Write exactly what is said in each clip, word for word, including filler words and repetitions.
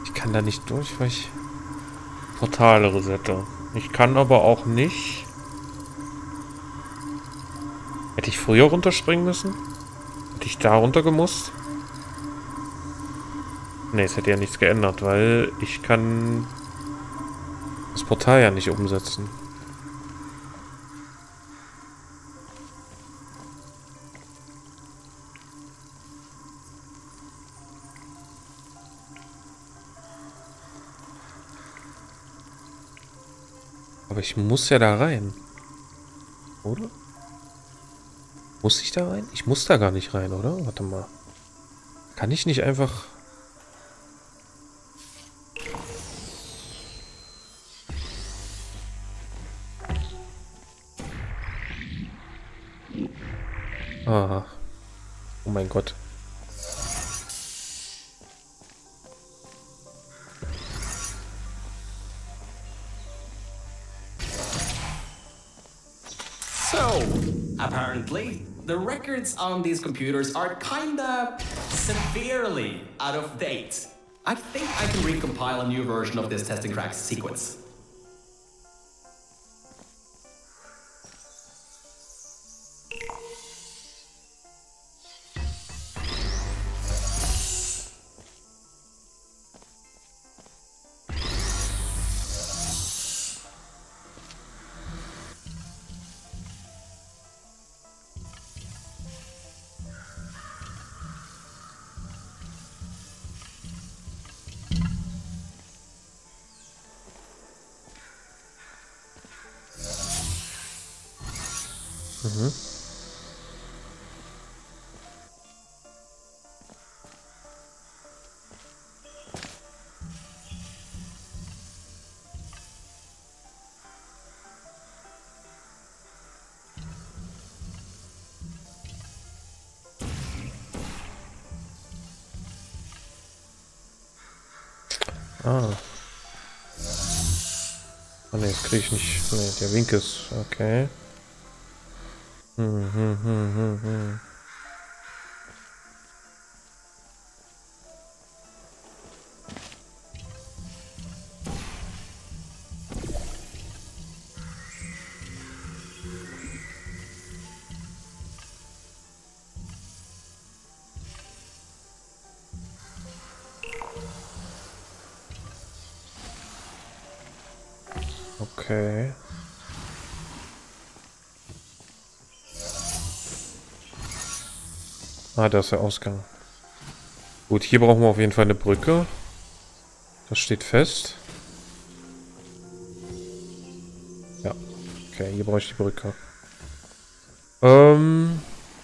Ich kann da nicht durch, weil ich Portale resette. Ich kann aber auch nicht... Hätte ich früher runterspringen müssen? Hätte ich da runter gemusst? Ne, es hätte ja nichts geändert, weil ich kann das Portal ja nicht umsetzen. Aber ich muss ja da rein. Oder? Muss ich da rein? Ich muss da gar nicht rein, oder? Warte mal. Kann ich nicht einfach... Aha. Oh mein Gott. So, apparently, the records on these computers are kinda severely out of date. I think I can recompile a new version of this testing track sequence. Mhm. Ah. Oh ne, das kriege ich nicht. Ne, der Wink ist... Okay. Hm, hm, hm, hm, hm. Okay. Ah, da ist der Ausgang. Gut, hier brauchen wir auf jeden Fall eine Brücke. Das steht fest. Ja. Okay, hier brauche ich die Brücke. Ähm...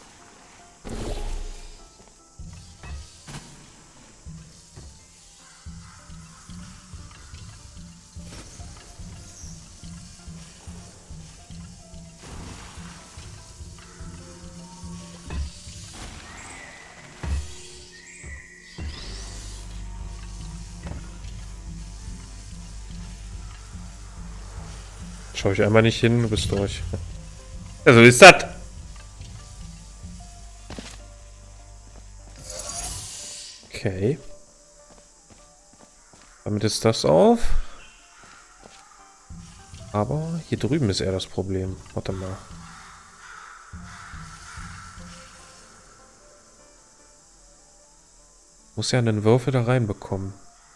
Schau ich einmal nicht hin, du bist durch. Also ist das. Okay. Damit ist das auf. Aber hier drüben ist eher das Problem. Warte mal. Muss ja einen Würfel da reinbekommen.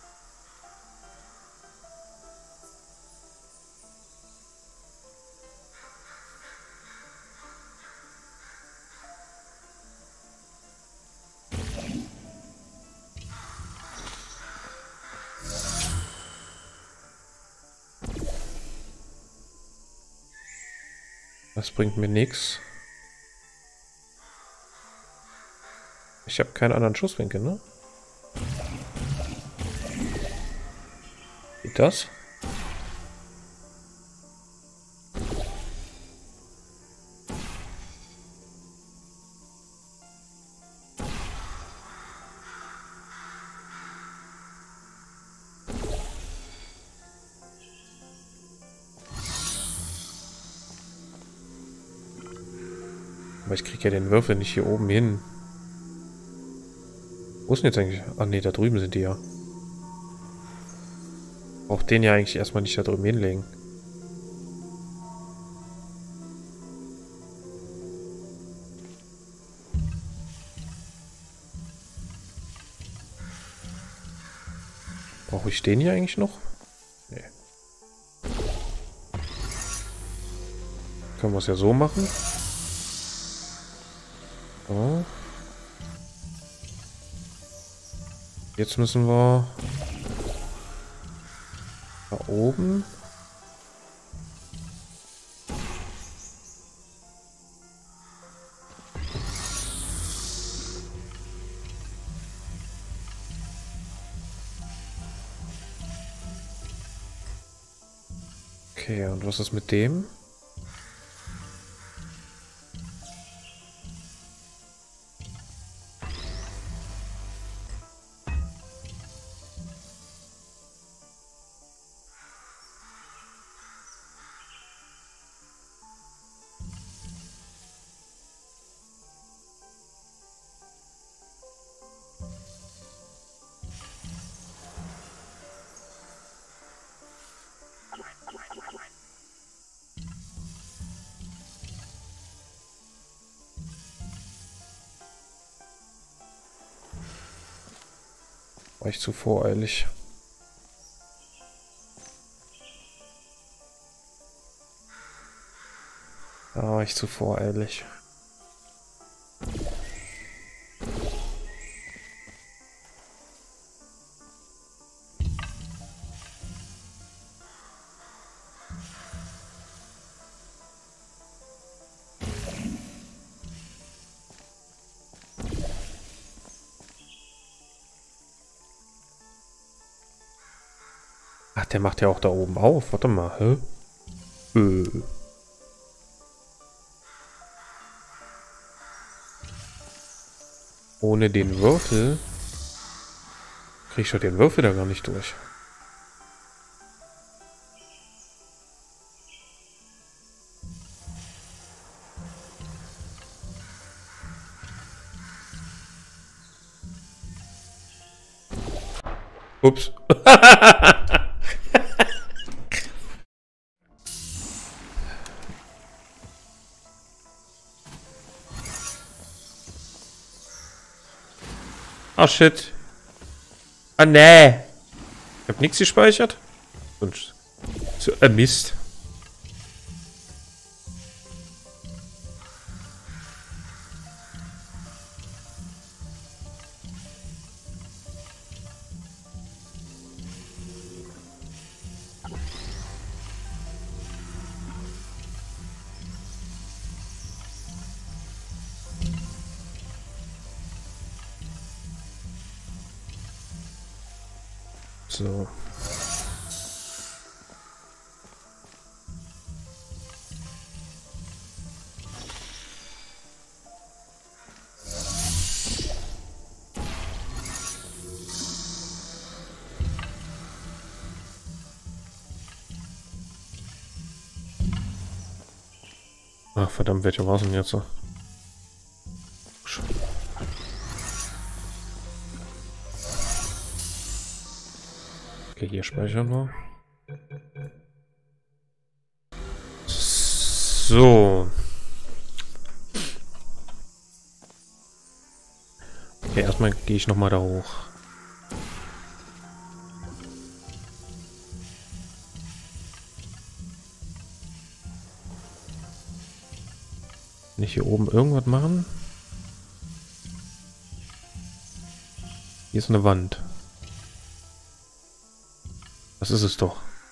Das bringt mir nichts. Ich habe keinen anderen Schusswinkel, ne? Geht das? Aber ich kriege ja den Würfel nicht hier oben hin. Wo ist denn jetzt eigentlich? Ah ne, da drüben sind die ja. Auch den ja eigentlich erstmal nicht da drüben hinlegen. Brauche ich den hier eigentlich noch? Nee. Können wir es ja so machen. So. Jetzt müssen wir da oben. Okay, und was ist mit dem? War ich zu voreilig. Da war ich zu voreilig. Ach, der macht ja auch da oben auf. Warte mal, hä? Äh. Ohne den Würfel krieg ich doch den Würfel da gar nicht durch. Ups. Ah, shit. Ah, nee. Ich hab nichts gespeichert. Und so, äh, Mist. So. Ach, verdammt, welcher war es denn jetzt so? Okay, hier speichern wir. So. Okay, erstmal gehe ich noch mal da hoch. Kann ich hier oben irgendwas machen? Hier ist eine Wand. Das ist es doch.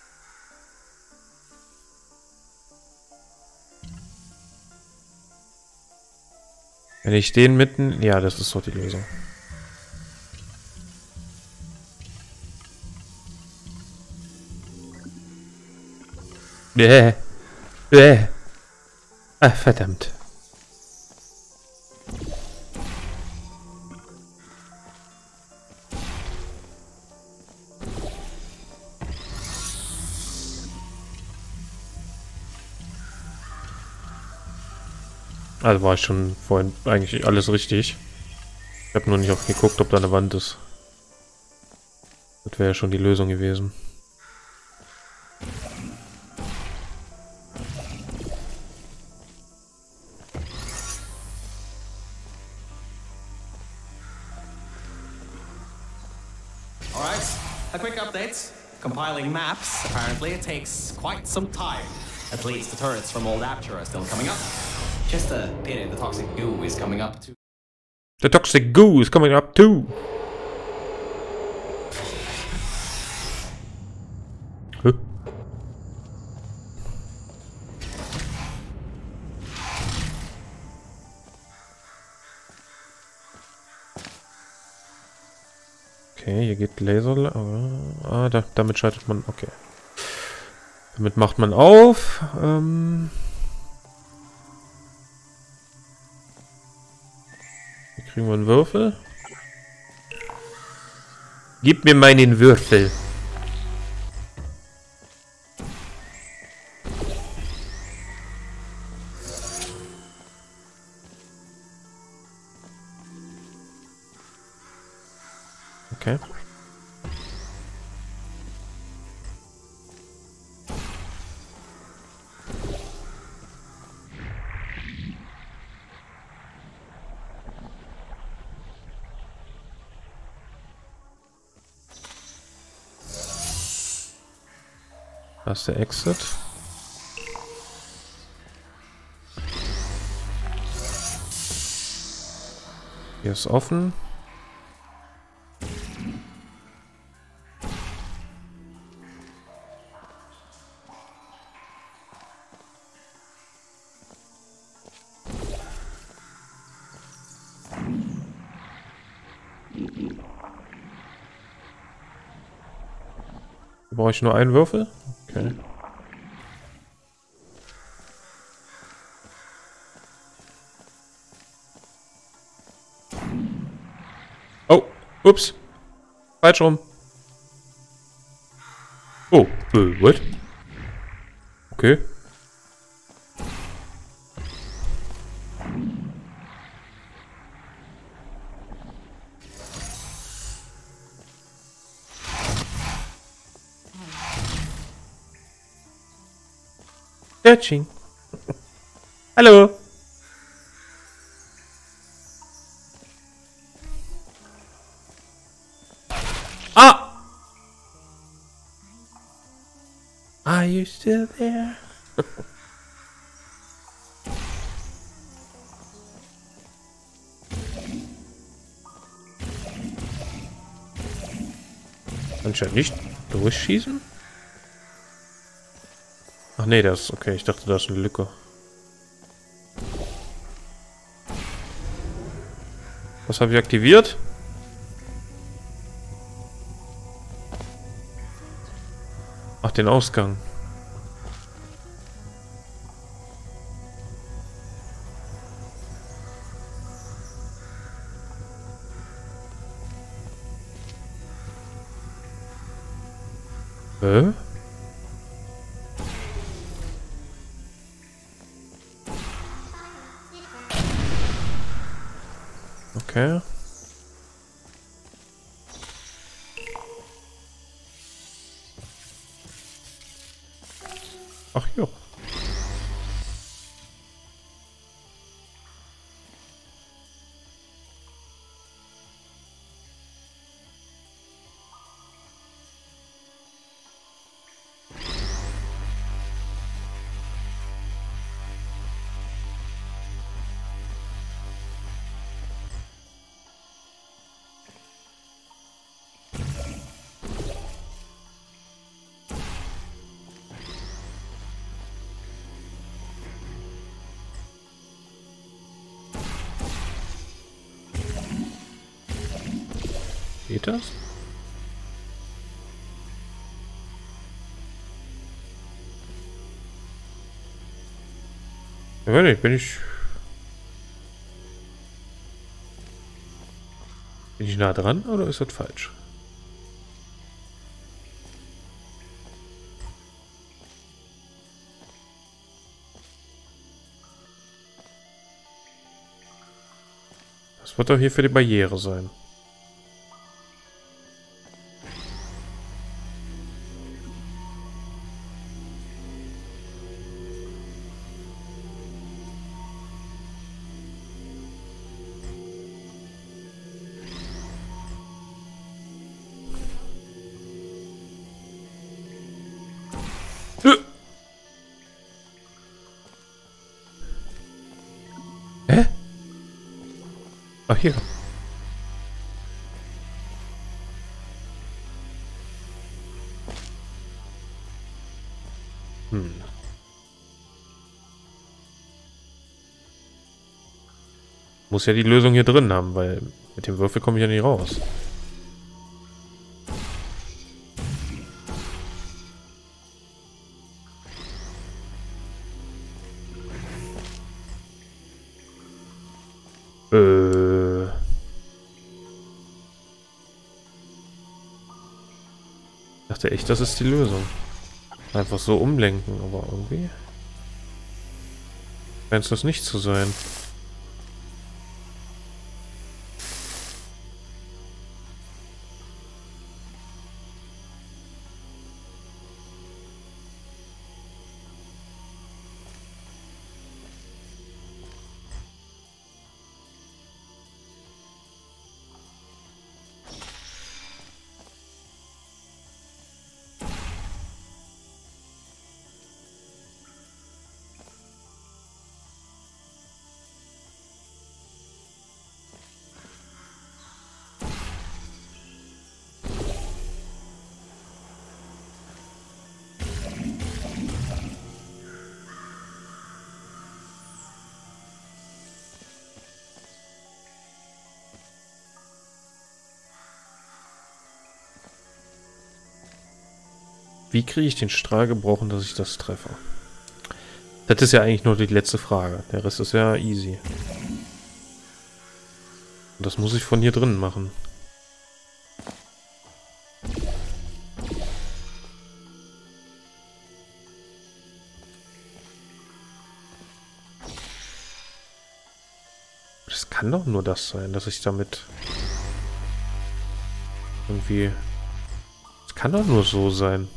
Wenn ich den mitten... Ja, das ist doch die Lösung. Bäh. Bäh. Ah, verdammt. Also war ich schon vorhin eigentlich alles richtig. Ich habe nur nicht auf geguckt, ob da eine Wand ist. Das wäre ja schon die Lösung gewesen. Alright, a quick update. Compiling maps, apparently, it takes quite some time. At least the turrets from Old Aperture are still coming up. Just a pity the toxic goo is coming up too. The toxic goo is coming up too. Huh? Okay, hier geht Laser. Ah, da, damit schaltet man. Okay. Damit macht man auf. Ähm Hier kriegen wir einen Würfel. Gib mir meinen Würfel. Okay. Da ist der Exit. Hier ist offen. Brauche ich nur einen Würfel? Okay. Oh, ups. Falsch rum. Oh, äh, what? Okay. Searching. Hallo. Ah! Are you still there? Anscheinend nicht durchschießen? Ach nee, das ist okay. Ich dachte, da ist eine Lücke. Was habe ich aktiviert? Ach, den Ausgang. Hä? Okay. Ach ja. Geht das? Ja, weiß nicht, bin ich... Bin ich nah dran oder ist das falsch? Das wird doch hier für die Barriere sein. Ach, hier. Hm. Muss ja die Lösung hier drin haben, weil mit dem Würfel komme ich ja nicht raus. Äh. Ich dachte echt, das ist die Lösung. Einfach so umlenken, aber irgendwie scheint es das nicht zu sein. Wie kriege ich den Strahl gebrochen, dass ich das treffe? Das ist ja eigentlich nur die letzte Frage. Der Rest ist ja easy. Und das muss ich von hier drinnen machen. Das kann doch nur das sein, dass ich damit irgendwie... Das kann doch nur so sein.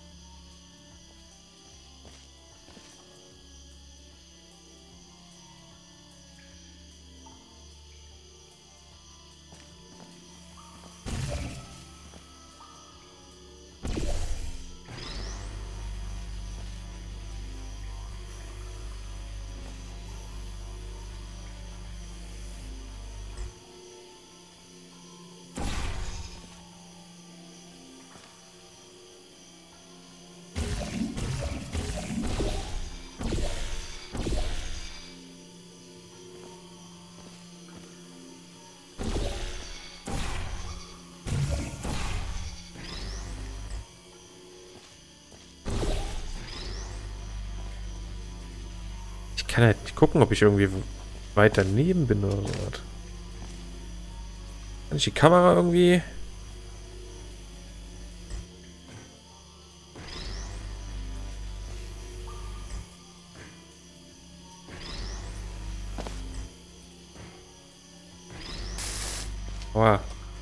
Ich kann halt nicht gucken, ob ich irgendwie weiter daneben bin oder so was. Kann ich die Kamera irgendwie... Wow.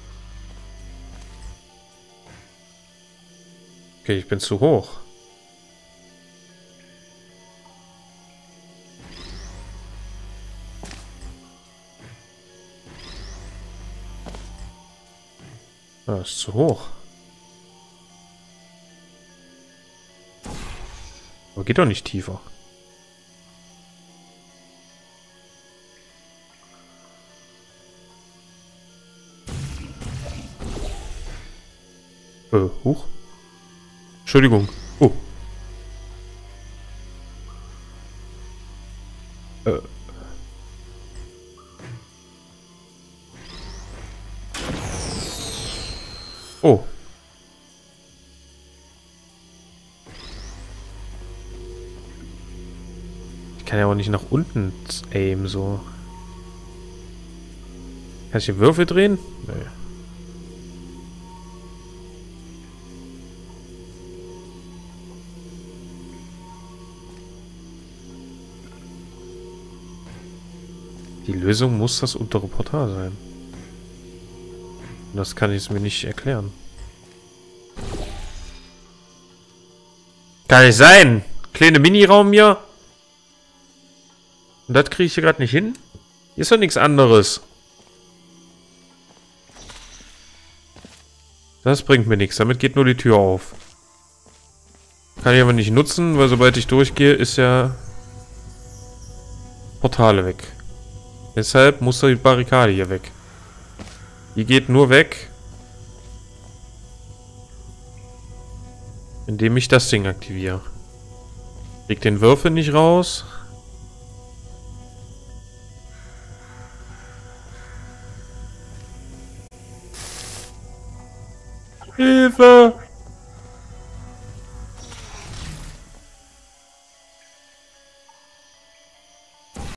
Okay, ich bin zu hoch. Das ist zu hoch. Aber geht doch nicht tiefer. Äh, hoch. Entschuldigung. Oh. Äh. Oh. Ich kann ja auch nicht nach unten aimen, so. Kann ich die Würfel drehen? Nee. Die Lösung muss das untere Portal sein. Das kann ich es mir nicht erklären. Kann nicht sein! Kleine Mini-Raum hier. Und das kriege ich hier gerade nicht hin? Hier ist doch nichts anderes. Das bringt mir nichts. Damit geht nur die Tür auf. Kann ich aber nicht nutzen, weil sobald ich durchgehe, ist ja Portale weg. Deshalb muss die Barrikade hier weg. Die geht nur weg, indem ich das Ding aktiviere. Krieg den Würfel nicht raus. Hilfe!